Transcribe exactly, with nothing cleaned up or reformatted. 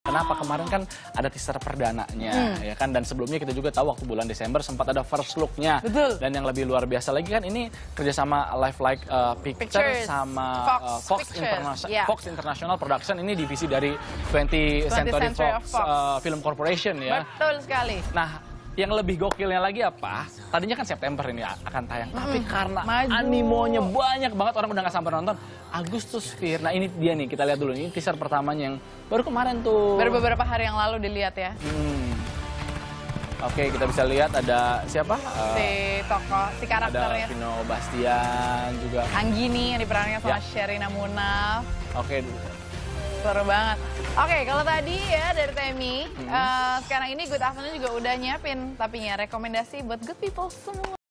Kenapa? Kemarin kan ada teaser perdananya, hmm. ya kan? Dan sebelumnya kita juga tahu waktu bulan Desember sempat ada first look-nya. Betul. Dan yang lebih luar biasa lagi kan ini kerjasama Life Like uh, Pictures, Pictures sama Fox, uh, Fox, Interna yeah. Fox International Production. Ini divisi dari twentieth Century Fox, Fox. Uh, Film Corporation ya. Betul sekali. Nah, yang lebih gokilnya lagi apa? Tadinya kan September ini akan tayang, hmm, tapi karena maju. animonya banyak banget, orang udah nggak sabar nonton. Agustus Fear. Nah ini dia nih, kita lihat dulu. Ini teaser pertamanya yang baru kemarin tuh. Baru beberapa hari yang lalu dilihat ya. Hmm. Oke, kita bisa lihat ada siapa? Si uh, tokoh, si karakternya. Ada Vino Bastian juga. Anggini yang diperankan sama ya. Sherina Munaf. Oke. Seru banget. Oke, kalau tadi ya dari Temi, hmm. uh, sekarang ini Good Afternoon juga udah nyiapin tapinya rekomendasi buat good people semua.